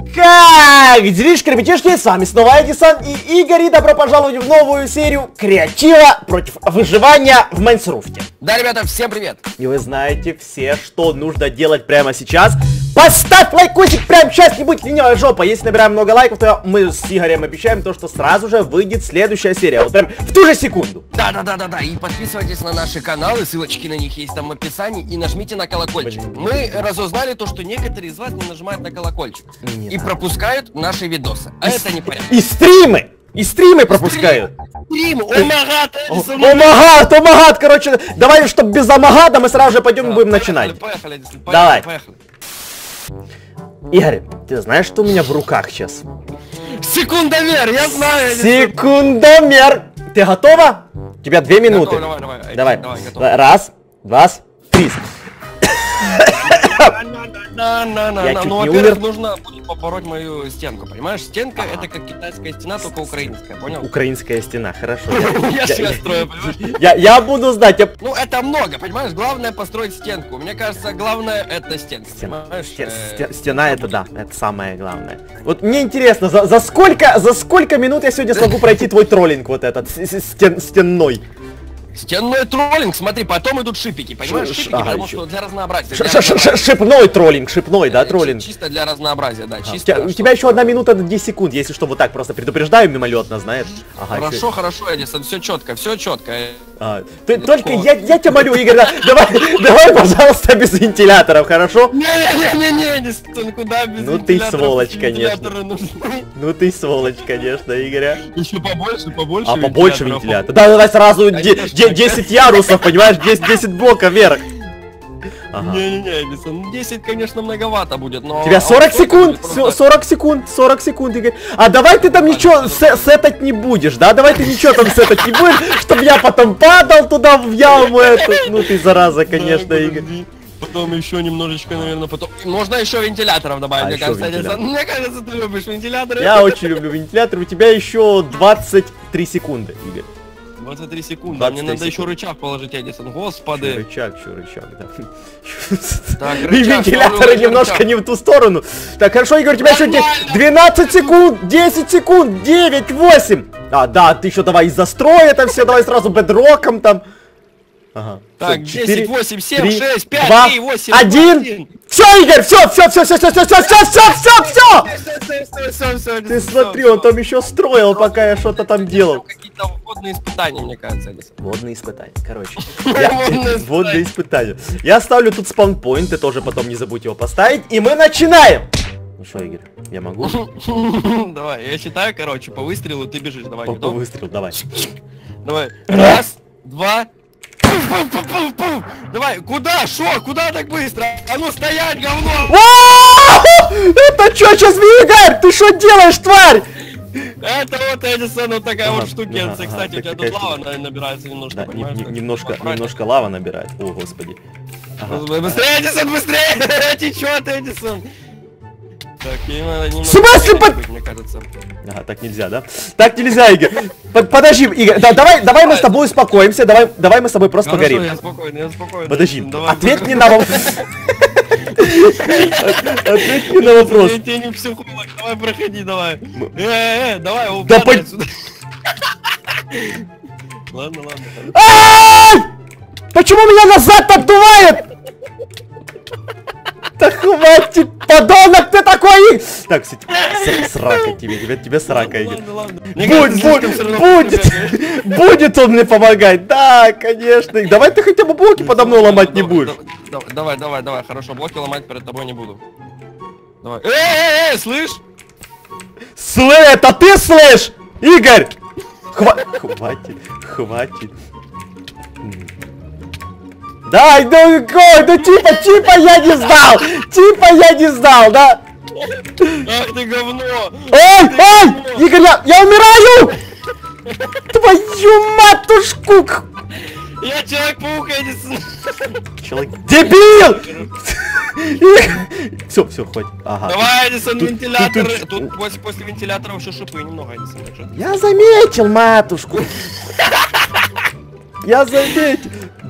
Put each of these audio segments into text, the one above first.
Как делишки, ребятишки, с вами снова Эдисон и Игорь, и добро пожаловать в новую серию креатива против выживания в Майнкрафте. Да, ребята, всем привет! И вы знаете все, что нужно делать прямо сейчас. Поставь лайкосик прямо сейчас, не будь ленивая жопа. Если набираем много лайков, то мы с Игорем обещаем то, что сразу же выйдет следующая серия. Вот прям в ту же секунду. Да, и подписывайтесь на наши каналы, ссылочки на них есть там в описании, и нажмите на колокольчик. Мы разузнали то, что некоторые из вас не нажимают на колокольчик и пропускают наши видосы. А это непорядок. И стримы! И стримы пропускают. Стрим, омагат, омагат, короче, давай, чтобы без омагата мы сразу же пойдем и будем начинать. Поехали, давай. Игорь, ты знаешь, что у меня в руках сейчас? Секундомер, я знаю. Секундомер. Ты готова? У тебя 2 минуты. Давай. Раз, два, три. Ну, во-первых, нужно будет побороть мою стенку, понимаешь? Стенка это как китайская стена, только украинская, понял? Украинская стена, хорошо. Я себя строю, понимаешь? Я буду знать. Ну, это много, понимаешь? Главное построить стенку. Мне кажется, главное это стенка. Стена это да, это самое главное. Вот мне интересно, за сколько минут я сегодня смогу пройти твой троллинг вот этот, стенной? Стенной троллинг, смотри, потом идут шипики, понимаешь? Шипики, потому что для разнообразия. Шипной троллинг, шипной, да, троллинг. Чисто для разнообразия, да, чисто. У тебя еще 1 минута 10 секунд, если что, вот так просто предупреждаю мимолетно, знаешь. Хорошо, Эдисон, все четко, все четко. Только я тебя молю, Игорь, давай, пожалуйста, без вентиляторов, хорошо? Не, Эдисон, куда без вентиляторов? Ну ты сволочь, конечно. Ну ты сволочь, конечно, Игоря. Еще побольше. А побольше вентилятора. Да, давай сразу 10 ярусов, понимаешь, 10 блоков вверх. Не, Эдисон, 10, конечно, многовато будет, но... У тебя 40 секунд, 40 секунд, Игорь. А давай ты там ничего сетать не будешь, да? Давай ты ничего там сетать не будешь, чтобы я потом падал туда в яму эту. Ну ты зараза, конечно, Игорь. Потом еще немножечко, наверное, потом... Можно еще вентиляторов добавить, мне кажется, Эдисон. Мне кажется, ты любишь вентиляторы. Я очень люблю вентилятор. У тебя еще 23 секунды, Игорь. 23 секунды, мне надо еще рычаг положить, Эдисон, господи. Рычаг, да. Рычаг, вентиляторы немножко не в ту сторону. Так, хорошо, Игорь, у тебя еще 12 секунд, 10 секунд, 9, 8. А, да, ты еще давай застрой это все, давай сразу бедроком там. Ага. Так, 10, 8, 7, 3, 6, 5, 2, 3, 8, 1. Все, Игорь, все. Ты смотри, он там еще строил, пока я что-то там делал. Какие-то водные испытания, мне кажется, Эдисон. Водные испытания, короче. Водные испытания. Я ставлю тут спаунпоинт, ты тоже потом не забудь его поставить. И мы начинаем. Ну что, Игорь, я могу? Давай, я считаю, короче, по выстрелу ты бежишь, давай. По выстрелу, давай. Давай, раз, два. Давай, куда? Шо? Куда так быстро? А ну стоять, говно! Это что сейчас, Игорь? Ты что делаешь, тварь? Это вот, Эдисон, вот такая вот штукенция. Кстати, у тебя тут лава набирается немножко, понимаешь? Немножко лава набирает. О, господи. Быстрее, Эдисон, быстрее! Течет, Эдисон! Так, в смысле, мне кажется. Ага, так нельзя, да? Так нельзя, Игорь. Подожди, Игорь, давай мы с тобой успокоимся, давай мы с тобой просто поговорим. Я спокойно. Подожди, ответь мне на вопрос. Ответь мне на вопрос. Я не психолог, давай проходи, давай. Давай, упадай отсюда. Ладно. Почему меня назад отдувает? Да хватит, подонок ты такой! Так, срака тебе срака, Игорь. Будет он мне помогать, да, конечно. Давай ты хотя бы блоки подо мной ломать не будешь. Давай, хорошо, блоки ломать перед тобой не буду. Давай. Слышь? Это ты слышь, Игорь? Хватит. Дай, ну типа я не знал, да? Ах ты говно! Ой, Игорь, я умираю! Твою матушку! Я Человек-паук, Эдисон! Дебил! Все, хватит. Ага. Давай, Эдисон, вентиляторы. Тут после вентилятора еще шипы немного, Эдисон. Я заметил матушку. Я заметил.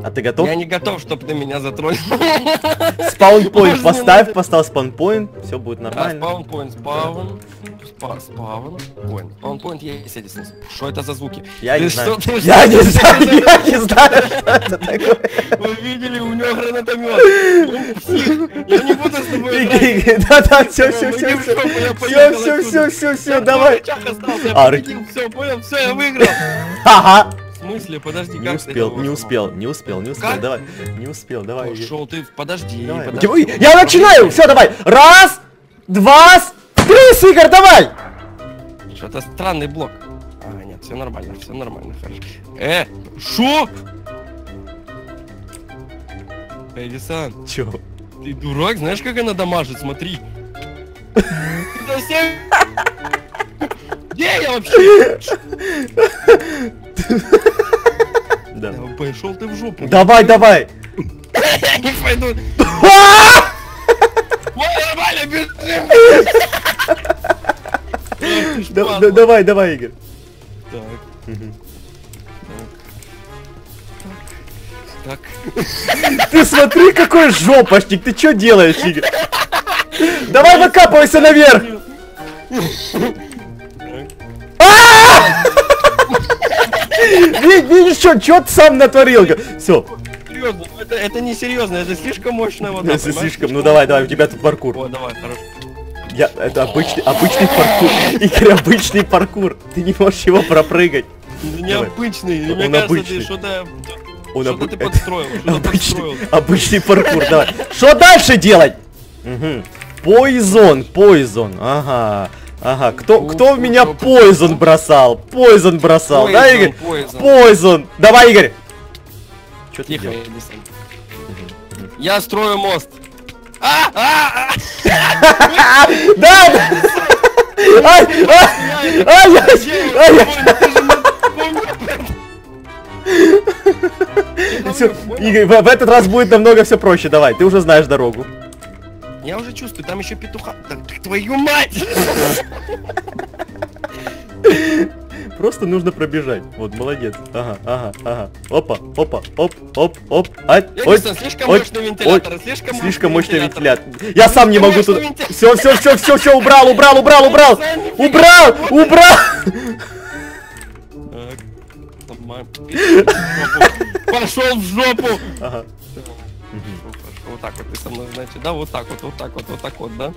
А ты готов? Я не готов, чтобы ты меня затронул. Спаунпоинт поставь, поставь спаунпоинт, все будет нормально. Спаунпоинт, спаунпоинт есть, Эдисон. Что это за звуки? Я не знаю. Я не знаю, что это такое. Вы видели, у него гранатомет. Я не буду с тобой играть. Да-да, все, давай. Все, понял, все, я выиграл. Ага. В смысле? Подожди, Не успел, давай. Не успел, давай. Пошел ты, подожди. Я начинаю, все, давай. Раз, два, три, Игорь, давай. Что-то странный блок. А, нет, все нормально, хорошо. Шо? Эдисон. Чё? Ты дурак, знаешь, как она дамажит, смотри. Ты совсем... Где я вообще? Да. Пошел ты в жопу. Давай. Я не пойду. Нормально, бежим. Давай, Игорь. Так. Ты смотри, какой жопошник, ты что делаешь, Игорь? Давай выкапывайся наверх. Видишь, что ты сам натворил? Все. Серьезно, это не серьезно, это слишком мощная вода. Это слишком, ну давай, у тебя тут паркур. О, давай, хорошо. Это обычный паркур. Игорь, обычный паркур. Ты не можешь его пропрыгать. Необычный, мне кажется, ты что-то ты подстроил. Обычный паркур, давай. Что дальше делать? Пойзон, ага, кто в меня пойзон бросал? Да, Игорь? Пойзон. Давай, Игорь. Что ты делаешь? Я строю мост. Да! Игорь, в этот раз будет намного все проще, давай, ты уже знаешь дорогу. Я уже чувствую, там еще петуха. Твою мать! Просто нужно пробежать. Вот, молодец. Ага. Опа. Оп. Слишком мощный вентилятор. Слишком мощный вентилятор. Я сам не могу туда. Все, убрал. Пошел в жопу. Ага. Вот так вот ты со мной, значит, да? Вот так вот, да?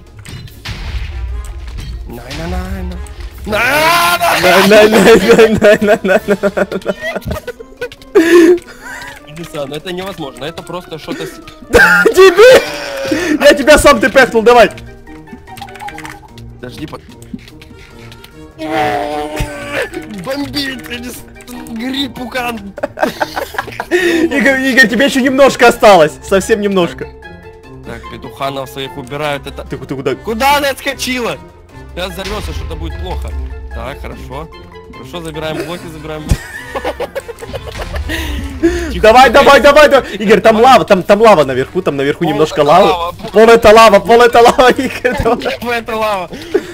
Эдисон, это невозможно, это просто что-то... Дебиль! Я тебя сам ты пехнул, давай! Подожди, бомбит, гриб, пукан! Игорь, тебе еще немножко осталось, совсем немножко. Так, петуханов своих убирают, это... Ты куда? Куда она отскочила? Сейчас взорвется, что-то будет плохо. Так, хорошо. Забираем блоки, Давай. Игорь, там лава наверху, немножко лавы. Пол это лава, Игорь. Это лава.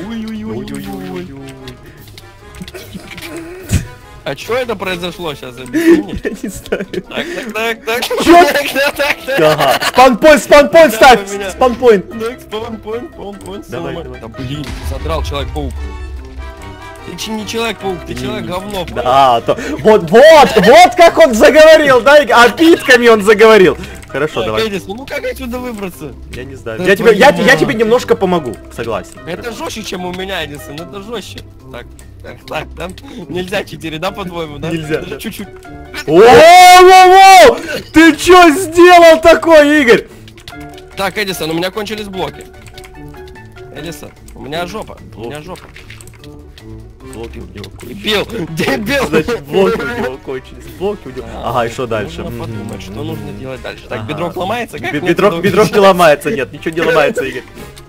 А что это произошло сейчас? Объясни мне. Я не знаю. Так. Ага. Спанпоинт ставь! Спанпоинт. Спаунпоинт. Давай. Да блин, задрал Человек-паук. Ты не Человек-паук, ты Человек-говно. Да, вот как он заговорил, да? Обидками он заговорил. Хорошо, давай. Эдисон, ну как отсюда выбраться? Я не знаю. Я тебе немножко помогу, согласен. Это жестче, чем у меня, Эдисон, это жестче. Так, да? Нельзя 4, да, по-твоему, да? Нельзя, да. Чуть-чуть. Воу! Ты что сделал такое, Игорь? Так, Эдисон, у меня кончились блоки. Эдисон, у меня жопа. Блоки у него кончились. Дебил! Значит, блоки у него кончились. Ага, и что дальше? Нужно подумать, что нужно делать дальше. Так, бедрок ломается? Как бедрок не ломается, нет, ничего не ломается, Игорь.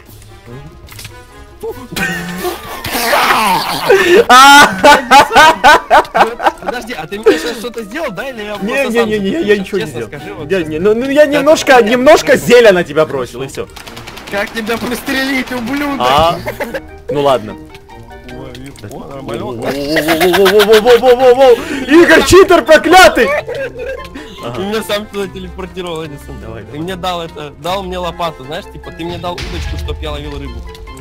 Подожди, а ты мне сейчас что-то сделал, да, или я просто сам... Не, я ничего не сделал. Скажи, вот, я немножко зеля на тебя бросил, и все. Как тебя пристрелить, ублюдок? Ну ладно. Нормально. Игорь, читер проклятый! И меня сам туда телепортировал, Эдисон. Давай. И мне дал мне лопату, знаешь, типа, ты мне дал удочку, чтоб я ловил рыбу.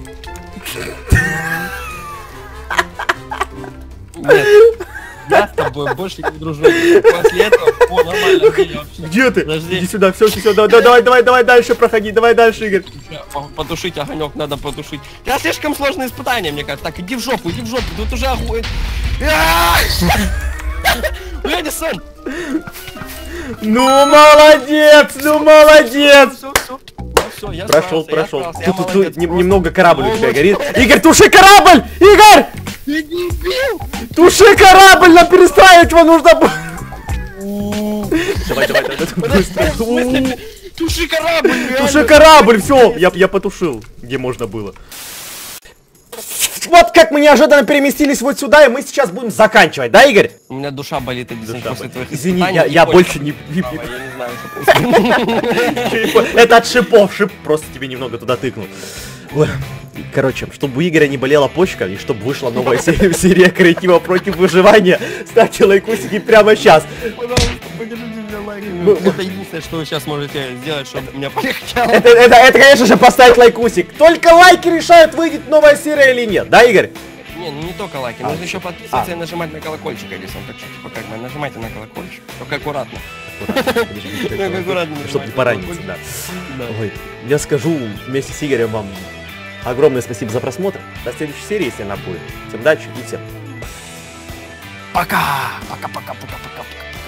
Нет, я с тобой больше не дружу. После этого, нормально, вообще. Где ты? Подожди. Иди сюда, все, давай дальше проходи, давай дальше, Игорь. Потушить огонек надо потушить. Это слишком сложное испытание, мне кажется. Так, иди в жопу, тут уже огонь. Эдисон! Ну молодец, Все, я Прошел. справился, я Тут молодец, немного корабль у тебя молодец. горит. Игорь, туши корабль! Игорь! Ты дебил! Туши корабль, нам перестраивать его нужно. Давай, быстро. В смысле? Туши корабль, реально. Туши корабль, все, я потушил, где можно было. Вот как мы неожиданно переместились вот сюда, и мы сейчас будем заканчивать, да, Игорь? У меня душа болит, Эдисон, после твоих Извини, испытаний. я больше не... Я не знаю, что происходит. Это от шипов, шип просто тебе немного туда тыкнул. Ой. Короче, чтобы у Игоря не болела почка, и чтобы вышла новая серия креатива против выживания, ставьте лайкусики прямо сейчас. Пожалуйста, покажите мне лайк. Это единственное, что вы сейчас можете сделать, чтобы мне полегчало. Это, конечно же, поставить лайкусик. Только лайки решают, выйдет новая серия или нет, да, Игорь? Не, ну не только лайки, нужно еще подписываться и нажимать на колокольчик, Эдисон. Так что, типа, как бы, нажимайте на колокольчик. Только аккуратно. Аккуратно. Чтобы не пораниться, да. Ой, я скажу вместе с Игорем вам огромное спасибо за просмотр. До следующей серии, если она будет. Всем удачи и всем Пока! Пока.